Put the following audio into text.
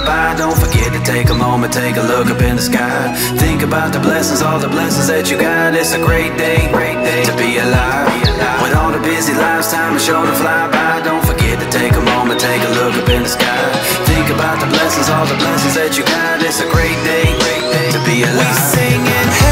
by, don't forget to take a moment, take a look up in the sky. Think about the blessings, all the blessings that you got. It's a great day to be alive. With all the busy lives, time is sure to fly by. Don't forget to take a moment, take a look up in the sky. Think about the blessings, all the blessings that you got. It's a great day to be alive. We singing.